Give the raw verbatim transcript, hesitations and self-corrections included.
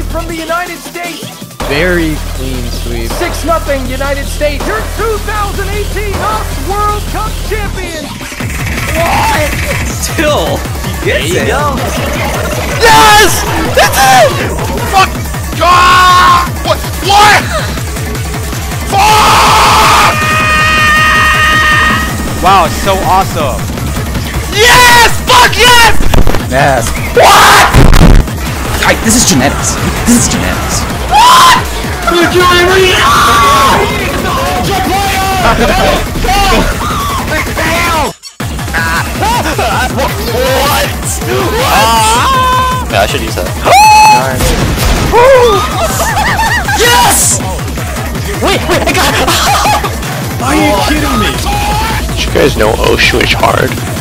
from the United States. Very clean sweep. six nothing United States. Your two thousand eighteen O W C World Cup champions. What? Still, there you it. go. Yes! That's it! Fuck! Ah! What? What? Fuck! Wow, so awesome. Yes! Fuck yes! Yes. What? I, this is genetics. This is genetics. What? Good job, What? What? Yeah, I should use that. Yes! Wait, wait, I got it! Are you kidding me? Did you guys know O W C is hard?